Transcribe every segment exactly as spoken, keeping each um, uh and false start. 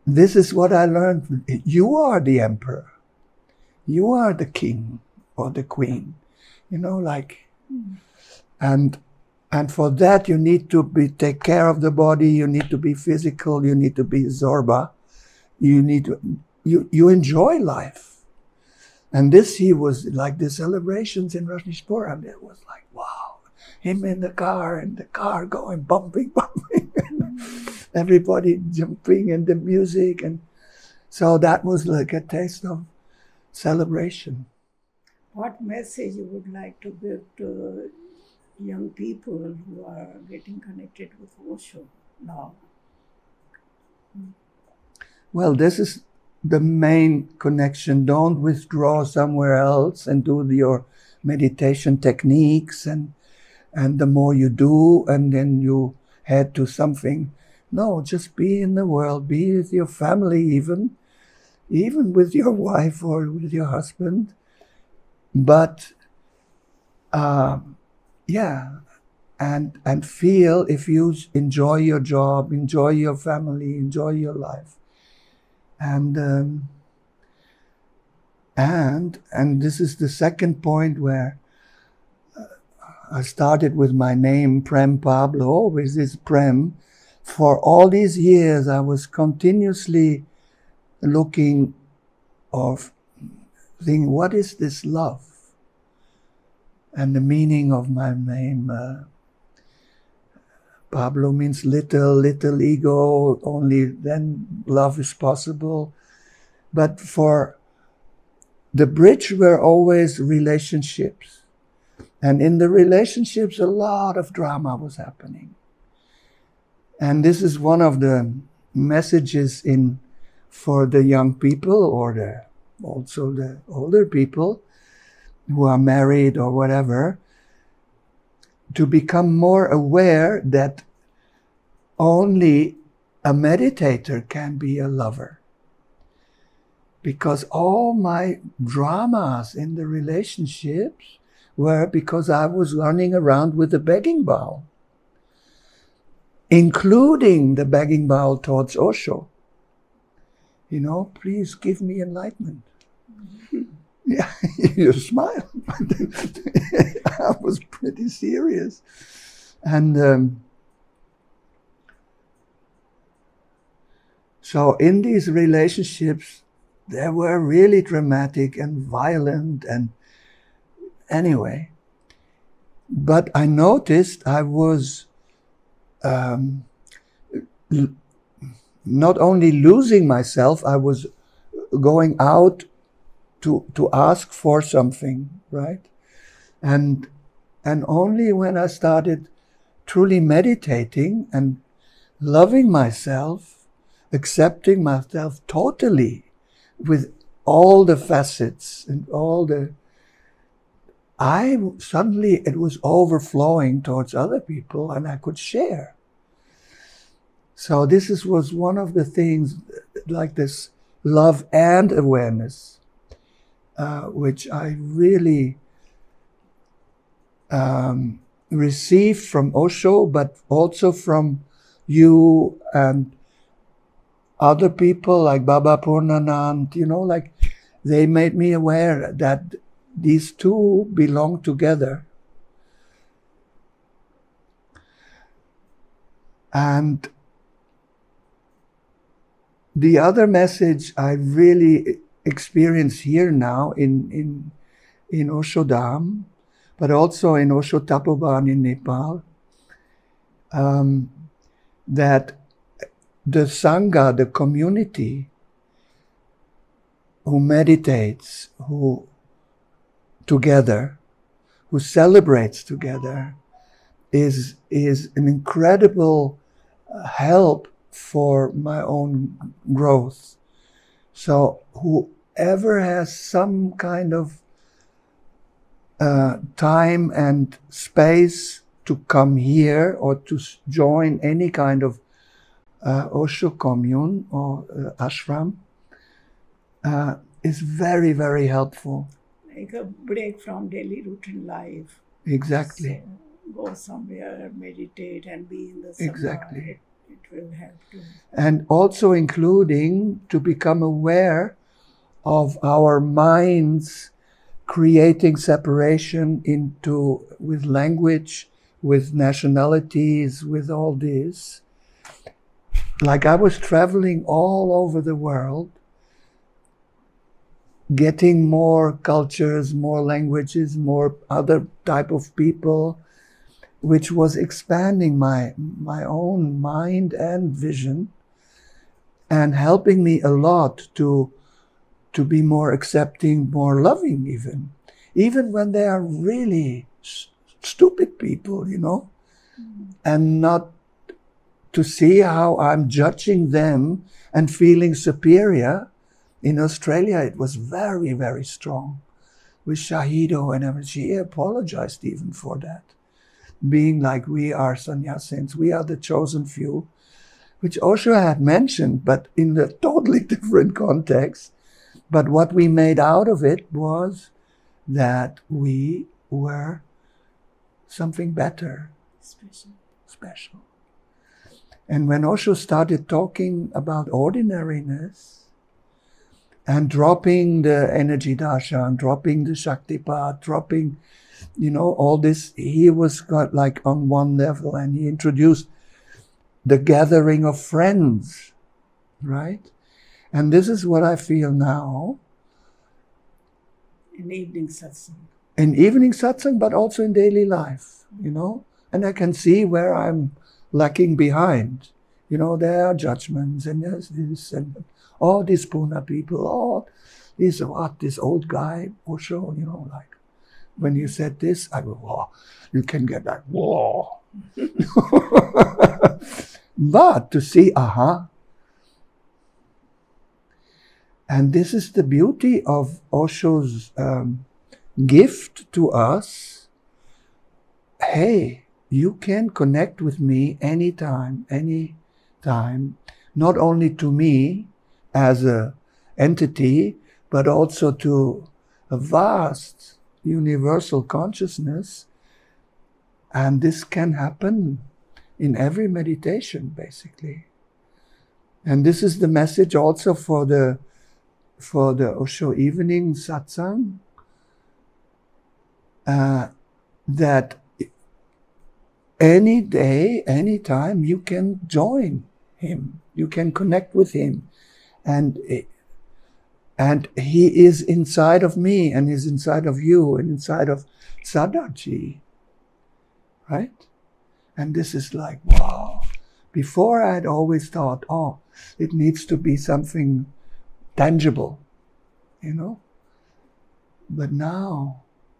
this is what I learned. You are the emperor. You are the king or the queen. You know, like, mm. and and for that you need to be take care of the body. You need to be physical. You need to be Zorba. You need to you you enjoy life. And this he was like the celebrations in Rajneesh. And it was like, wow, him in the car and the car going bumping, bumping, and everybody jumping and the music, and so that was like a taste of celebration. What message you would like to give to young people who are getting connected with Osho now? Well, this is the main connection. Don't withdraw somewhere else and do your meditation techniques, and and the more you do, and then you head to something. No, just be in the world, be with your family, even, even with your wife or with your husband. But, uh, yeah, and and feel if you enjoy your job, enjoy your family, enjoy your life. And um, and and this is the second point where uh, I started with my name, Prem Pablo, always is Prem. For all these years, I was continuously looking of thinking, what is this love? And the meaning of my name, uh, Pablo means little, little ego, only then love is possible. But for the bridge were always relationships. And in the relationships, a lot of drama was happening. And this is one of the messages in for the young people, or the also the older people who are married or whatever, to become more aware that only a meditator can be a lover. Because all my dramas in the relationships were because I was running around with a begging bowl, including the begging bowl towards Osho. You know, please give me enlightenment. Mm-hmm. Yeah, you smile. I was pretty serious. And um, so in these relationships, they were really dramatic and violent, and anyway. But I noticed I was um, l- not only losing myself, I was going out to to ask for something, right? And and only when I started truly meditating and loving myself, accepting myself totally with all the facets and all the, I suddenly it was overflowing towards other people, and I could share. So this is, was one of the things, like this love and awareness, uh, which I really um, received from Osho, but also from you and other people like Baba Purnanand. You know, like they made me aware that these two belong together. And the other message I really experience here now in, in, in Osho Dham, but also in Osho Tapoban in Nepal, um, that the Sangha, the community who meditates, who together, who celebrates together, is, is an incredible help for my own growth. So whoever has some kind of uh, time and space to come here or to join any kind of uh, Osho commune or uh, ashram uh, is very, very helpful. Like a break from daily routine life. Exactly. So go somewhere, meditate, and be in the Sangha. Exactly. It, It will help too. And also including to become aware of our minds creating separation into, with language, with nationalities, with all this. Like I was traveling all over the world, getting more cultures, more languages, more other type of people, which was expanding my, my own mind and vision and helping me a lot to, to be more accepting, more loving even. Even when they are really st- stupid people, you know, mm. and not to see how I'm judging them and feeling superior. In Australia, it was very, very strong with Shahido and everything. She apologized even for that. Being like, we are sannyasins, we are the chosen few, which Osho had mentioned, but in a totally different context. But what we made out of it was that we were something better. Special. Special. And when Osho started talking about ordinariness and dropping the energy darshan, dropping the shaktipat, dropping, you know, all this, he was got like on one level, and he introduced the gathering of friends, right? And this is what I feel now. In evening satsang. In evening satsang, but also in daily life, you know? And I can see where I'm lacking behind. You know, there are judgments, and there's this, and all these Pune people, all this, what, this old guy, Osho, you know, like, when you said this, I go, whoa, you can get that, whoa. But to see, aha. And this is the beauty of Osho's um, gift to us. Hey, you can connect with me anytime, anytime, not only to me as an entity, but also to a vast universal consciousness. And this can happen in every meditation, basically. And this is the message also for the for the Osho evening satsang, uh, that any day, any time, you can join him, you can connect with him, and and he is inside of me, and he's inside of you, and inside of Sadarji, right? And this is like, wow. Before I had always thought, oh, it needs to be something tangible, you know? But now,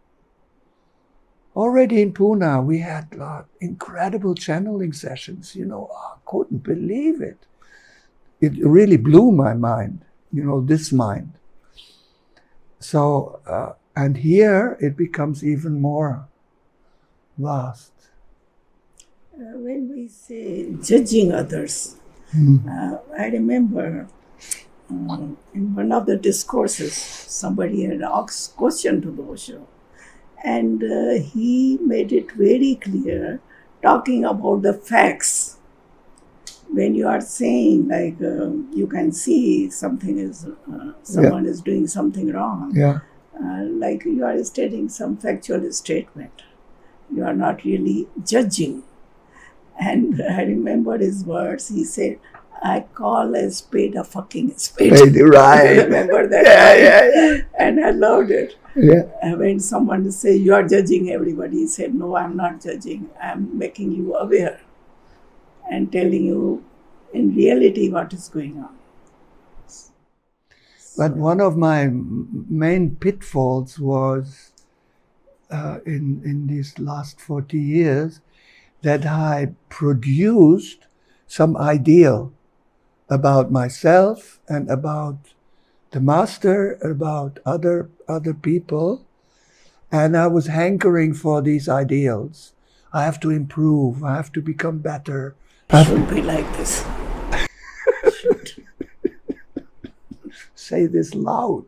already in Pune, we had uh, incredible channeling sessions, you know, I couldn't believe it. It really blew my mind, you know, this mind. So, uh, and here it becomes even more vast. Uh, when we say judging others, mm. uh, I remember um, in one of the discourses, somebody had asked question to the Osho, and uh, he made it very clear, talking about the facts. When you are saying, like, uh, you can see something is, uh, someone yeah. is doing something wrong, yeah. uh, like you are stating some factual statement. You are not really judging. And I remember his words. He said, I call a spade a fucking spade. Right. I remember that. Yeah, yeah, yeah. And I loved it. Yeah. And when someone say, you are judging everybody, he said, no, I'm not judging. I'm making you aware and telling you in reality what is going on. But one of my main pitfalls was uh, in, in these last forty years, that I produced some ideal about myself and about the master, about other other people, and I was hankering for these ideals. I have to improve, I have to become better. I should be like this. Should. Say this loud.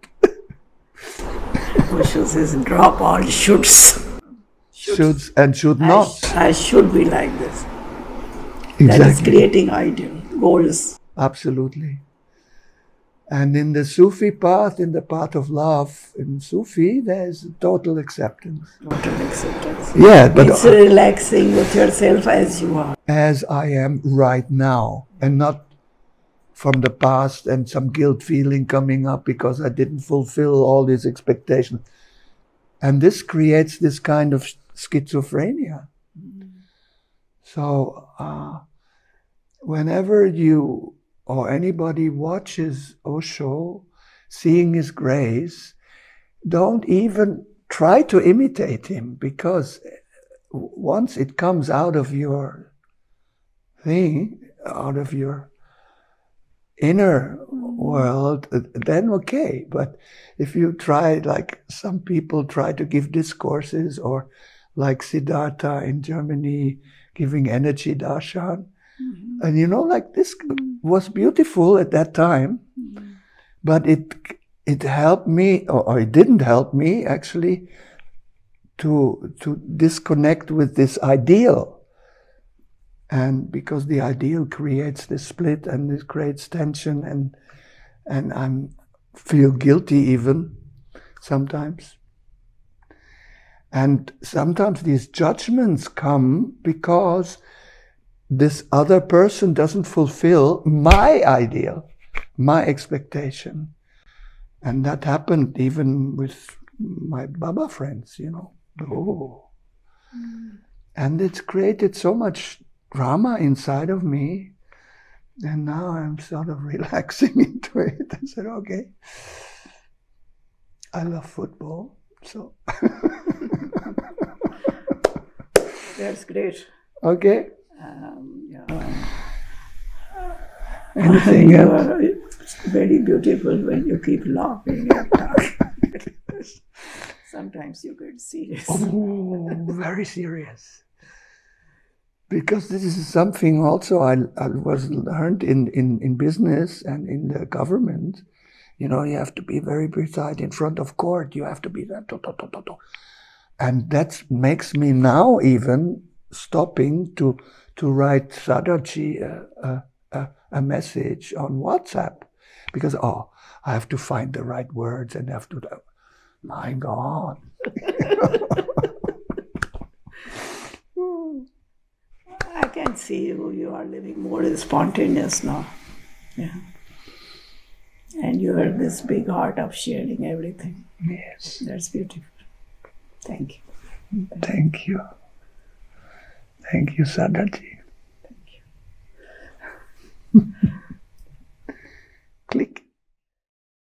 Osho says, drop all shoulds. Shoulds and should not. I, sh I should be like this. Exactly. That is creating ideal goals. Absolutely. And in the Sufi path, in the path of love, in Sufi, there's total acceptance. Total acceptance. Yeah, but it's relaxing with yourself as you are. As I am right now, and not from the past and some guilt feeling coming up because I didn't fulfill all these expectations. And this creates this kind of schizophrenia. Mm. So uh, whenever you or anybody watches Osho, seeing his grace, don't even try to imitate him, because once it comes out of your thing, out of your inner world, then okay. But if you try, like some people try to give discourses, or like Siddhartha in Germany giving energy darshan, mm-hmm. and you know, like this was beautiful at that time, mm-hmm. but it it helped me, or, or it didn't help me actually, to to disconnect with this ideal. And because the ideal creates this split, and this creates tension, and and I feel guilty even sometimes. And sometimes these judgments come because this other person doesn't fulfill my ideal, my expectation. And that happened even with my Baba friends, you know. Oh. Mm. And it's created so much drama inside of me, and now I'm sort of relaxing into it. I said, okay, I love football, so. That's great. Okay. Um, yeah. Anything you else? Are very beautiful when you keep laughing and talking. Sometimes you get serious. Oh, very serious. Because this is something also I, I was learned in, in, in business and in the government. You know, you have to be very precise in front of court. You have to be that. To, to, to, to, to. And that makes me now even stopping to to write Sadachi a, a, a message on WhatsApp. Because, oh, I have to find the right words and have to... My God. I can see you, you are living more spontaneous now. Yeah. And you have this big heart of sharing everything. Yes. That's beautiful. Thank you. Thank you. Thank you, Sadachi. Thank you. Click.